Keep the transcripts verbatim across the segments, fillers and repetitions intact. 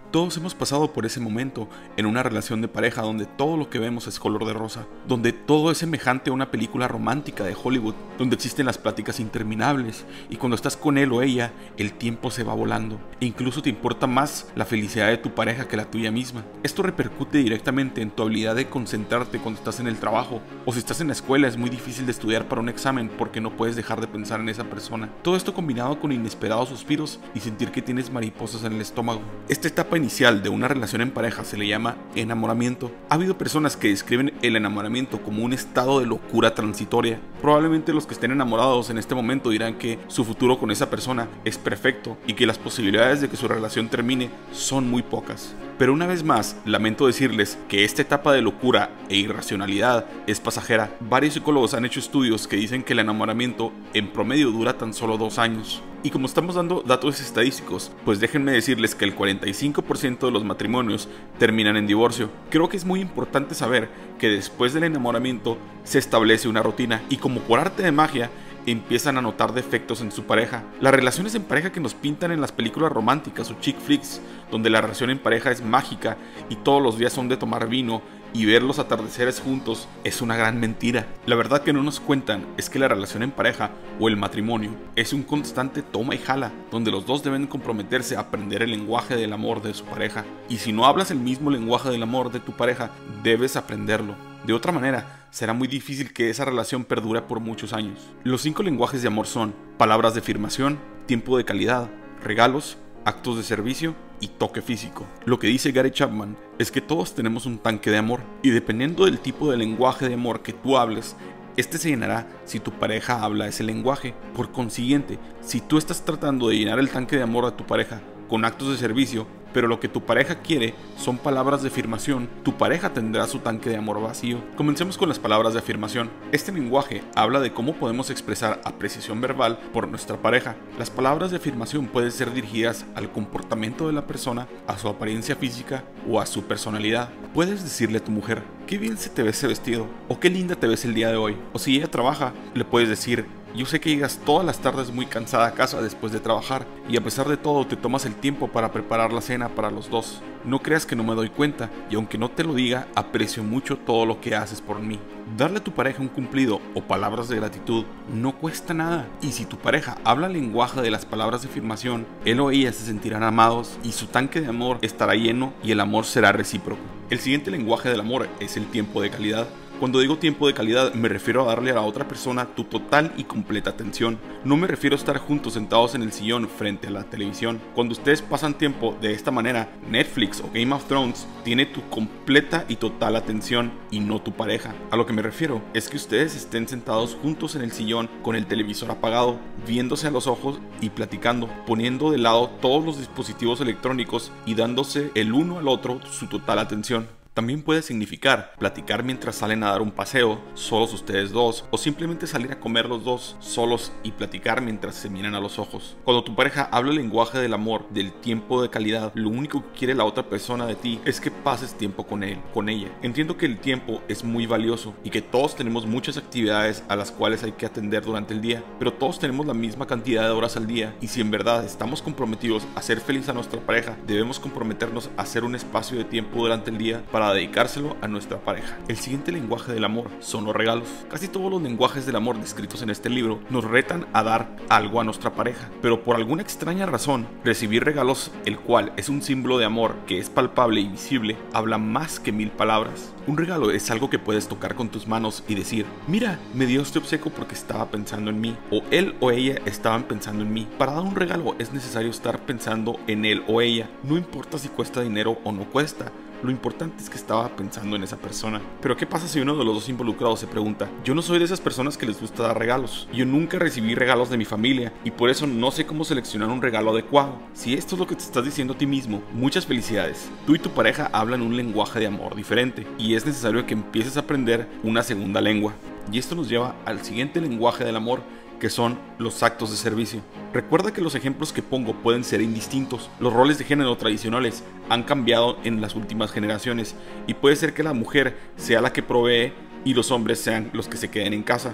Todos hemos pasado por ese momento en una relación de pareja donde todo lo que vemos es color de rosa, donde todo es semejante a una película romántica de Hollywood, donde existen las pláticas interminables y cuando estás con él o ella, el tiempo se va volando e incluso te importa más la felicidad de tu pareja que la tuya misma. Esto repercute directamente en tu habilidad de concentrarte cuando estás en el trabajo, o si estás en la escuela es muy difícil de estudiar para un examen porque no puedes dejar de pensar en esa persona. Todo esto combinado con inesperados suspiros y sentir que tienes mariposas en el estómago. Esta etapa inicial de una relación en pareja se le llama enamoramiento. Ha habido personas que describen el enamoramiento como un estado de locura transitoria. Probablemente los que estén enamorados en este momento dirán que su futuro con esa persona es perfecto y que las posibilidades de que su relación termine son muy pocas. Pero una vez más, lamento decirles que esta etapa de locura e irracionalidad es pasajera. Varios psicólogos han hecho estudios que dicen que el enamoramiento en promedio dura tan solo dos años. Y como estamos dando datos estadísticos, pues déjenme decirles que el cuarenta y cinco por ciento de los matrimonios terminan en divorcio. Creo que es muy importante saber que después del enamoramiento se establece una rutina y como por arte de magia, empiezan a notar defectos en su pareja. Las relaciones en pareja que nos pintan en las películas románticas o chick flicks, donde la relación en pareja es mágica y todos los días son de tomar vino y ver los atardeceres juntos, es una gran mentira. La verdad que no nos cuentan es que la relación en pareja o el matrimonio es un constante toma y jala, donde los dos deben comprometerse a aprender el lenguaje del amor de su pareja. Y si no hablas el mismo lenguaje del amor de tu pareja, debes aprenderlo. De otra manera, será muy difícil que esa relación perdure por muchos años. Los cinco lenguajes de amor son palabras de afirmación, tiempo de calidad, regalos, actos de servicio y toque físico. Lo que dice Gary Chapman es que todos tenemos un tanque de amor y dependiendo del tipo de lenguaje de amor que tú hables, este se llenará si tu pareja habla ese lenguaje. Por consiguiente, si tú estás tratando de llenar el tanque de amor a tu pareja con actos de servicio, pero lo que tu pareja quiere son palabras de afirmación, tu pareja tendrá su tanque de amor vacío. Comencemos con las palabras de afirmación. Este lenguaje habla de cómo podemos expresar apreciación verbal por nuestra pareja. Las palabras de afirmación pueden ser dirigidas al comportamiento de la persona, a su apariencia física o a su personalidad. Puedes decirle a tu mujer, qué bien se te ve ese vestido, o qué linda te ves el día de hoy. O si ella trabaja, le puedes decir, yo sé que llegas todas las tardes muy cansada a casa después de trabajar y a pesar de todo te tomas el tiempo para preparar la cena para los dos. No creas que no me doy cuenta y aunque no te lo diga, aprecio mucho todo lo que haces por mí. Darle a tu pareja un cumplido o palabras de gratitud no cuesta nada y si tu pareja habla el lenguaje de las palabras de afirmación, él o ella se sentirán amados y su tanque de amor estará lleno y el amor será recíproco. El siguiente lenguaje del amor es el tiempo de calidad. Cuando digo tiempo de calidad me refiero a darle a la otra persona tu total y completa atención. No me refiero a estar juntos sentados en el sillón frente a la televisión. Cuando ustedes pasan tiempo de esta manera, Netflix o Game of Thrones tiene tu completa y total atención y no tu pareja. A lo que me refiero es que ustedes estén sentados juntos en el sillón con el televisor apagado, viéndose a los ojos y platicando, poniendo de lado todos los dispositivos electrónicos y dándose el uno al otro su total atención. También puede significar platicar mientras salen a dar un paseo, solos ustedes dos, o simplemente salir a comer los dos, solos y platicar mientras se miran a los ojos. Cuando tu pareja habla el lenguaje del amor, del tiempo de calidad, lo único que quiere la otra persona de ti es que pases tiempo con él, con ella. Entiendo que el tiempo es muy valioso y que todos tenemos muchas actividades a las cuales hay que atender durante el día, pero todos tenemos la misma cantidad de horas al día y si en verdad estamos comprometidos a ser feliz a nuestra pareja, debemos comprometernos a hacer un espacio de tiempo durante el día para para dedicárselo a nuestra pareja. El siguiente lenguaje del amor son los regalos. Casi todos los lenguajes del amor descritos en este libro nos retan a dar algo a nuestra pareja, pero por alguna extraña razón, recibir regalos, el cual es un símbolo de amor que es palpable y visible, habla más que mil palabras. Un regalo es algo que puedes tocar con tus manos y decir, mira, me dio este obsequio porque estaba pensando en mí, o él o ella estaban pensando en mí. Para dar un regalo es necesario estar pensando en él o ella, no importa si cuesta dinero o no cuesta. Lo importante es que estaba pensando en esa persona. Pero ¿qué pasa si uno de los dos involucrados se pregunta? Yo no soy de esas personas que les gusta dar regalos. Yo nunca recibí regalos de mi familia y por eso no sé cómo seleccionar un regalo adecuado. Si esto es lo que te estás diciendo a ti mismo, muchas felicidades. Tú y tu pareja hablan un lenguaje de amor diferente y es necesario que empieces a aprender una segunda lengua. Y esto nos lleva al siguiente lenguaje del amor, que son los actos de servicio. Recuerda que los ejemplos que pongo pueden ser indistintos. Los roles de género tradicionales han cambiado en las últimas generaciones y puede ser que la mujer sea la que provee y los hombres sean los que se queden en casa.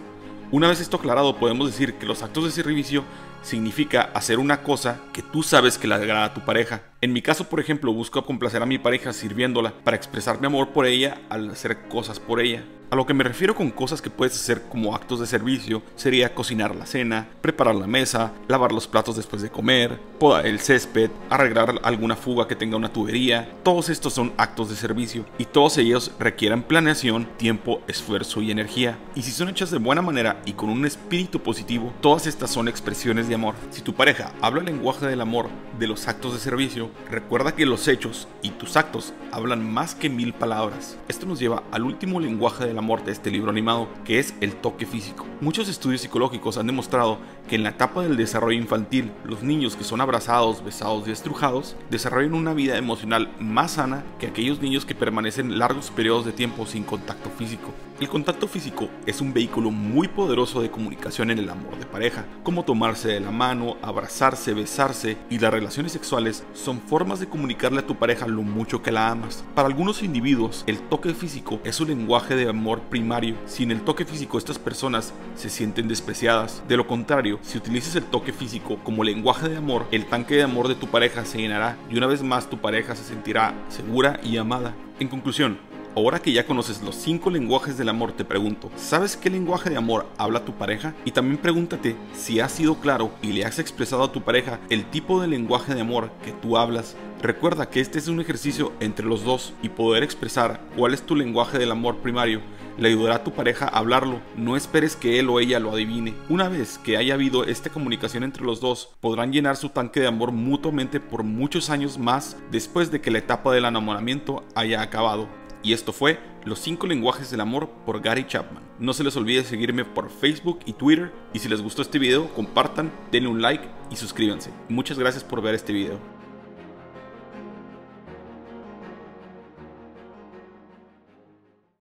Una vez esto aclarado, podemos decir que los actos de servicio significa hacer una cosa que tú sabes que le agrada a tu pareja. En mi caso, por ejemplo, busco complacer a mi pareja sirviéndola para expresar mi amor por ella al hacer cosas por ella. A lo que me refiero con cosas que puedes hacer como actos de servicio sería cocinar la cena, preparar la mesa, lavar los platos después de comer, podar el césped, arreglar alguna fuga que tenga una tubería. Todos estos son actos de servicio y todos ellos requieren planeación, tiempo, esfuerzo y energía. Y si son hechas de buena manera y con un espíritu positivo, todas estas son expresiones de amor. Si tu pareja habla el lenguaje del amor de los actos de servicio, recuerda que los hechos y tus actos hablan más que mil palabras. Esto nos lleva al último lenguaje del amor de este libro animado, que es el toque físico. Muchos estudios psicológicos han demostrado que en la etapa del desarrollo infantil, los niños que son abrazados, besados y estrujados desarrollan una vida emocional más sana que aquellos niños que permanecen largos periodos de tiempo sin contacto físico. El contacto físico es un vehículo muy poderoso de comunicación en el amor de pareja, como tomarse de la mano, abrazarse, besarse, y las relaciones sexuales son formas de comunicarle a tu pareja lo mucho que la amas. Para algunos individuos, el toque físico es un lenguaje de amor primario. Sin el toque físico, estas personas se sienten despreciadas. De lo contrario, si utilizas el toque físico como lenguaje de amor, el tanque de amor de tu pareja se llenará y una vez más tu pareja se sentirá segura y amada. En conclusión, ahora que ya conoces los cinco lenguajes del amor, te pregunto, ¿sabes qué lenguaje de amor habla tu pareja? Y también pregúntate si has sido claro y le has expresado a tu pareja el tipo de lenguaje de amor que tú hablas. Recuerda que este es un ejercicio entre los dos y poder expresar cuál es tu lenguaje del amor primario le ayudará a tu pareja a hablarlo. No esperes que él o ella lo adivine. Una vez que haya habido esta comunicación entre los dos, podrán llenar su tanque de amor mutuamente por muchos años más después de que la etapa del enamoramiento haya acabado. Y esto fue Los cinco lenguajes del amor por Gary Chapman. No se les olvide seguirme por Facebook y Twitter, y si les gustó este video, compartan, denle un like y suscríbanse. Muchas gracias por ver este video.